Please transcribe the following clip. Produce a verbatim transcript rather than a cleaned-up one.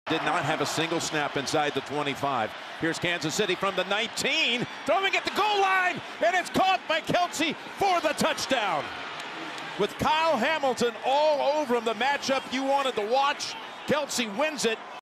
Did not have a single snap inside the twenty-five. Here's Kansas City from the nineteen, throwing at the goal line, and it's caught by Kelce for the touchdown. With Kyle Hamilton all over him, the matchup you wanted to watch, Kelce wins it.